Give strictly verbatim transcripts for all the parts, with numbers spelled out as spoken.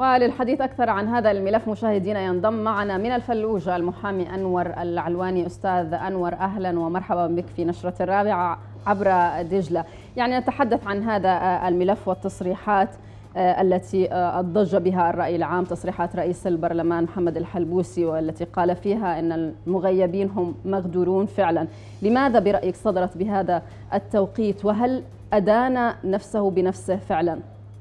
وللحديث أكثر عن هذا الملف مشاهدينا ينضم معنا من الفلوجة المحامي أنور العلواني. أستاذ أنور، أهلا ومرحبا بك في نشرة الرابعة عبر دجلة. يعني نتحدث عن هذا الملف والتصريحات التي أضج بها الرأي العام، تصريحات رئيس البرلمان محمد الحلبوسي والتي قال فيها أن المغيبين هم مغدورون فعلا. لماذا برأيك صدرت بهذا التوقيت، وهل أدان نفسه بنفسه فعلا؟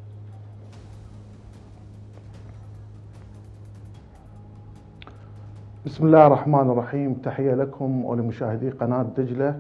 بسم الله الرحمن الرحيم. تحية لكم ولمشاهدي قناة دجلة،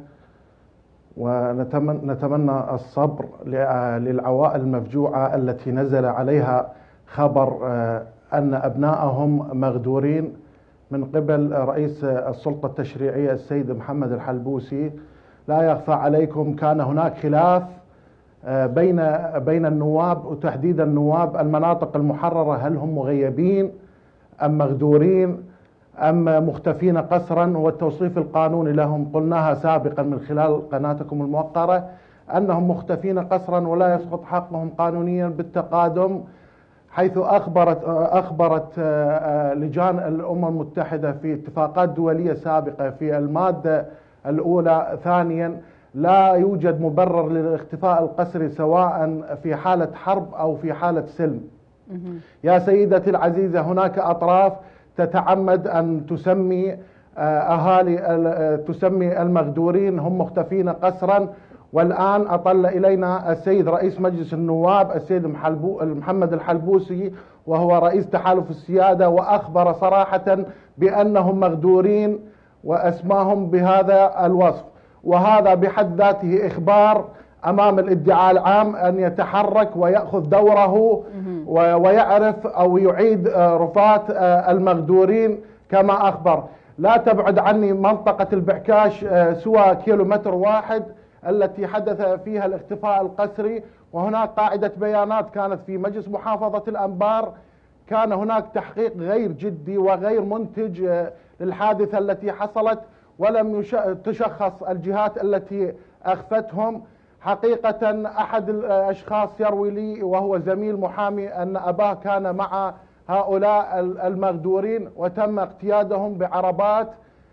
ونتمنى الصبر للعوائل المفجوعة التي نزل عليها خبر أن أبنائهم مغدورين من قبل رئيس السلطة التشريعية السيد محمد الحلبوسي. لا يخفى عليكم كان هناك خلاف بين بين النواب، وتحديدا النواب المناطق المحررة، هل هم مغيبين أم مغدورين أم مختفين قسرا؟ والتوصيف القانوني لهم قلناها سابقا من خلال قناتكم الموقرة أنهم مختفين قسرا ولا يسقط حقهم قانونيا بالتقادم، حيث أخبرت أخبرت لجان الأمم المتحدة في اتفاقات دولية سابقة في المادة الأولى. ثانيا، لا يوجد مبرر للاختفاء القسري سواء في حالة حرب أو في حالة سلم. يا سيدتي العزيزة، هناك أطراف تتعمد أن تسمي أهالي تسمي المغدورين هم مختفين قسرا، والآن أطل إلينا السيد رئيس مجلس النواب السيد محمد الحلبوسي وهو رئيس تحالف السيادة، وأخبر صراحة بأنهم مغدورين وأسماهم بهذا الوصف، وهذا بحد ذاته إخبار أمام الادعاء العام أن يتحرك ويأخذ دوره ويعرف أو يعيد رفات المغدورين كما أخبر. لا تبعد عني منطقة البعكاش سوى كيلومتر واحد التي حدث فيها الاختفاء القسري، وهناك قاعدة بيانات كانت في مجلس محافظة الأنبار. كان هناك تحقيق غير جدي وغير منتج للحادثة التي حصلت، ولم تشخص الجهات التي أخفتهم. حقيقة أحد الأشخاص يروي لي وهو زميل محامي أن أباه كان مع هؤلاء المغدورين وتم اقتيادهم بعربات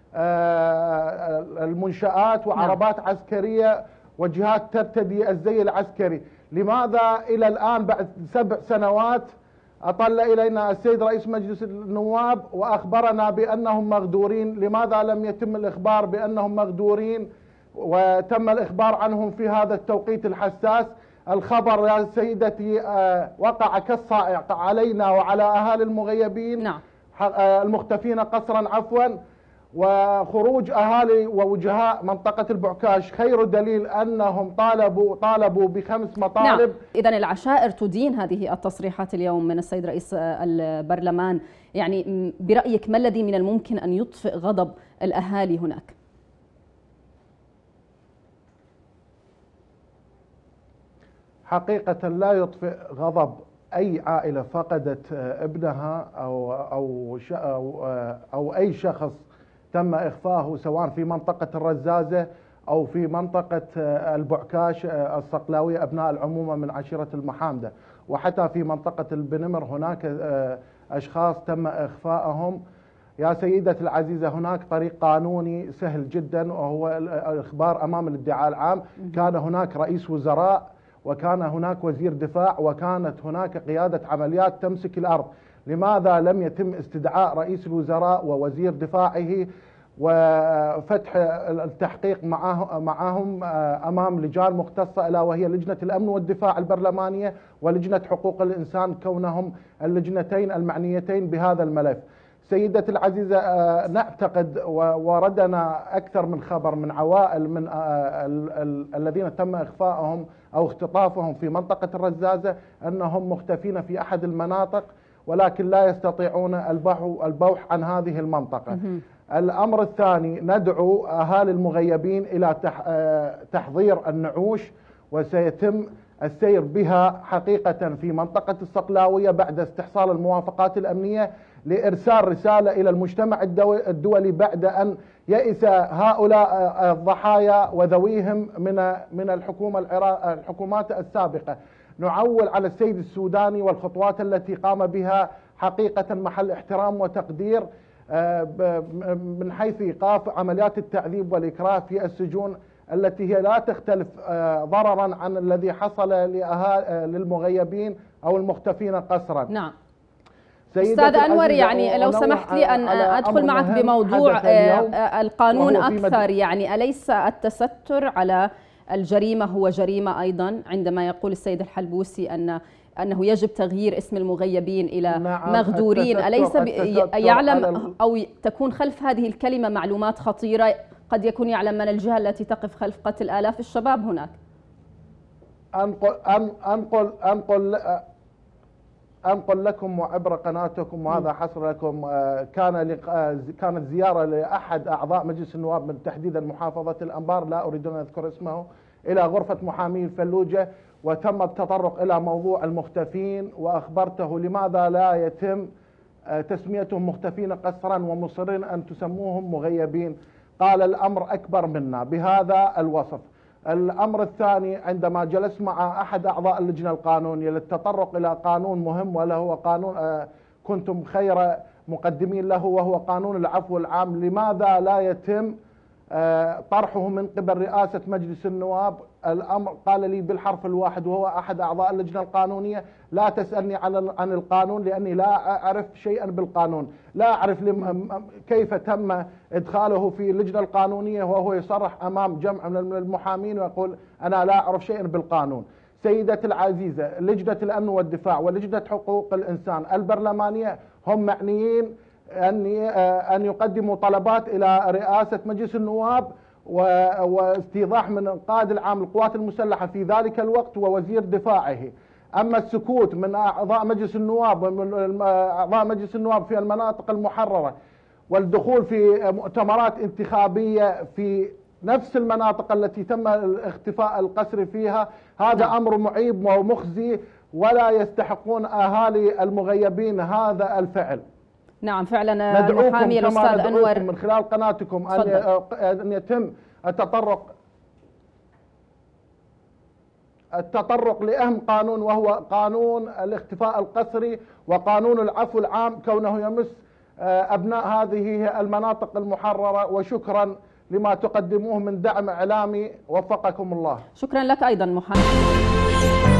المنشآت وعربات عسكرية وجهات ترتدي الزي العسكري. لماذا إلى الآن بعد سبع سنوات أطل إلينا السيد رئيس مجلس النواب وأخبرنا بأنهم مغدورين؟ لماذا لم يتم الإخبار بأنهم مغدورين وتم الإخبار عنهم في هذا التوقيت الحساس؟ الخبر يا سيدتي وقع كالصاعقة علينا وعلى أهالي المغيبين، نعم. المختفين قسرا عفوا. وخروج أهالي ووجهاء منطقة البعكاش خير دليل أنهم طالبوا طالبوا بخمس مطالب. نعم. إذن العشائر تدين هذه التصريحات اليوم من السيد رئيس البرلمان. يعني برأيك ما الذي من الممكن أن يطفئ غضب الأهالي هناك؟ حقيقة لا يطفئ غضب أي عائلة فقدت ابنها أو أو أو, أو أي شخص تم إخفاؤه سواء في منطقة الرزازة أو في منطقة البعكاش الصقلاوية أبناء العمومة من عشيرة المحامدة، وحتى في منطقة البنمر هناك أشخاص تم إخفاءهم. يا سيدتي العزيزة، هناك طريق قانوني سهل جدا وهو الإخبار أمام الادعاء العام. كان هناك رئيس وزراء وكان هناك وزير دفاع وكانت هناك قيادة عمليات تمسك الأرض. لماذا لم يتم استدعاء رئيس الوزراء ووزير دفاعه وفتح التحقيق معه معهم أمام لجان مختصة، ألا وهي لجنة الأمن والدفاع البرلمانية ولجنة حقوق الإنسان، كونهم اللجنتين المعنيتين بهذا الملف؟ سيدتي العزيزة، نعتقد وردنا أكثر من خبر من عوائل من الذين تم إخفاءهم أو اختطافهم في منطقة الرزازة أنهم مختفين في أحد المناطق، ولكن لا يستطيعون البوح عن هذه المنطقة. الأمر الثاني، ندعو أهالي المغيبين إلى تحضير النعوش، وسيتم السير بها حقيقة في منطقة الصقلاوية بعد استحصال الموافقات الأمنية لإرسال رسالة إلى المجتمع الدولي بعد أن يئس هؤلاء الضحايا وذويهم من من الحكومة الحكومات السابقة. نعول على السيد السوداني والخطوات التي قام بها حقيقة محل احترام وتقدير من حيث إيقاف عمليات التعذيب والإكراه في السجون التي هي لا تختلف ضررا عن الذي حصل للمغيبين أو المختفين قسرا. نعم. أستاذ أنور، يعني لو سمحت لي أن أدخل معك بموضوع القانون أكثر، يعني أليس التستر على الجريمة هو جريمة أيضا عندما يقول السيد الحلبوسي أن أنه يجب تغيير اسم المغيبين إلى نعم مغدورين؟ أليس يعلم أو تكون خلف هذه الكلمة معلومات خطيرة قد يكون يعلم من الجهة التي تقف خلف قتل آلاف الشباب هناك؟ أنقل أنقل أنقل أنقل لكم وعبر قناتكم، وهذا حصر لكم. كان كانت زيارة لأحد أعضاء مجلس النواب من تحديدا محافظة الأنبار، لا أريد أن أذكر اسمه، إلى غرفة محامي الفلوجة، وتم التطرق إلى موضوع المختفين، وأخبرته لماذا لا يتم تسميتهم مختفين قسرا ومصرين أن تسموهم مغيبين. قال الأمر أكبر منا بهذا الوصف. الأمر الثاني، عندما جلست مع أحد أعضاء اللجنة القانونية للتطرق إلى قانون مهم، وله هو قانون كنتم خير مقدمين له، وهو قانون العفو العام، لماذا لا يتم طرحه من قبل رئاسة مجلس النواب؟ الأمر قال لي بالحرف الواحد، وهو أحد أعضاء اللجنة القانونية: لا تسألني عن عن القانون لأني لا أعرف شيئا بالقانون، لا أعرف كيف تم إدخاله في اللجنة القانونية. وهو يصرح أمام جمع من المحامين ويقول أنا لا أعرف شيئا بالقانون. سيدتي العزيزة، لجنة الأمن والدفاع ولجنة حقوق الإنسان البرلمانية هم معنيين أن أن يقدموا طلبات إلى رئاسة مجلس النواب واستيضاح من القائد العام للقوات المسلحة في ذلك الوقت ووزير دفاعه. أما السكوت من أعضاء مجلس النواب ومن أعضاء مجلس النواب في المناطق المحررة والدخول في مؤتمرات انتخابية في نفس المناطق التي تم الاختفاء القسري فيها، هذا أمر معيب ومخزي، ولا يستحقون أهالي المغيبين هذا الفعل. نعم فعلا. المحامي الأستاذ أنور من خلال قناتكم أن أن يتم التطرق التطرق لأهم قانون، وهو قانون الاختفاء القسري وقانون العفو العام، كونه يمس أبناء هذه المناطق المحررة. وشكرا لما تقدموه من دعم إعلامي، وفقكم الله. شكرا لك أيضا محامي.